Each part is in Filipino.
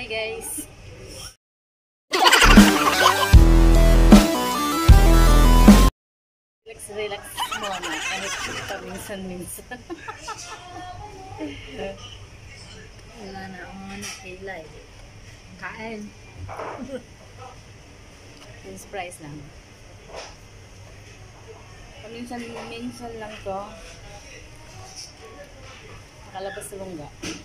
Hi guys. Relax muna kahit paminsan-minsan. Wala na akong nakilay. Kain. Yung price lang. Paminsan-minsan lang to. Nakalabas sa lungga.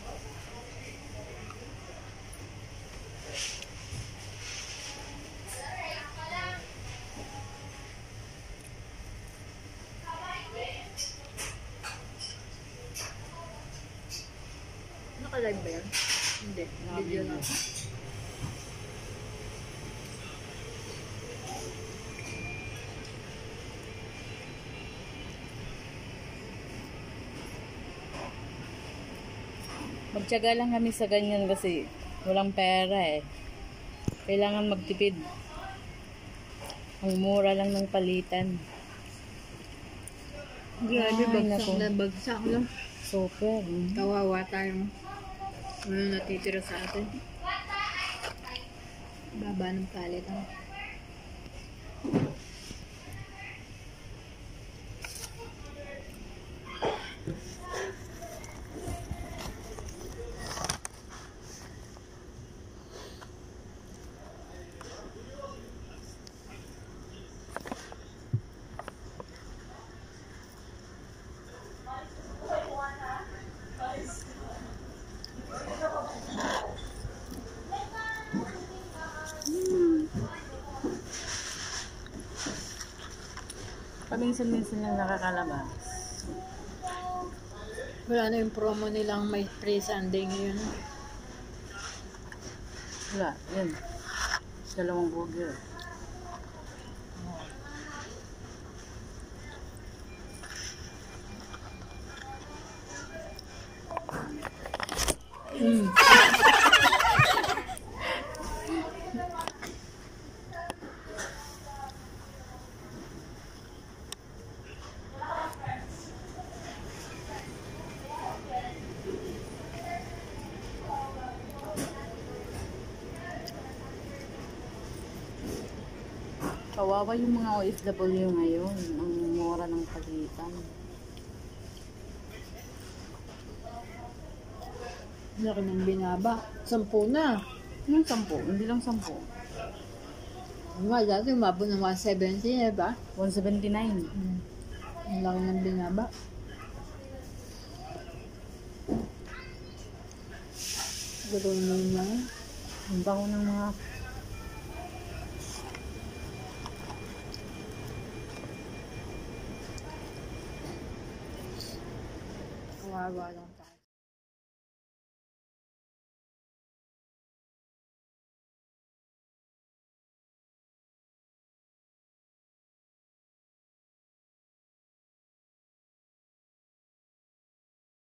Naka-live ba yan? Hindi. Video lang. Magtiyaga lang kami sa ganyan kasi walang pera eh. Kailangan magtipid. Ang mura lang ng palitan. Grabe, Ay, bagsak naku. na bagsak no? Super. Kawawa tayong ano natitira sa atin. Baba ng palit. Paminsan-minsan lang nakakalabas. Wala na yung promo nilang may free Sunday ngayon. Wala, yun. 2 burger. Kawawa yung mga OFW ngayon. Ang mura ng palitan. Laki ng binaba. 10 na. Yung 10, hindi lang 10. Diba, dati umabot ng 170 ba? 179. Ang laki ng binaba. Gano'n na yun lang. Ang bango ng mga Kawawa lang tayo.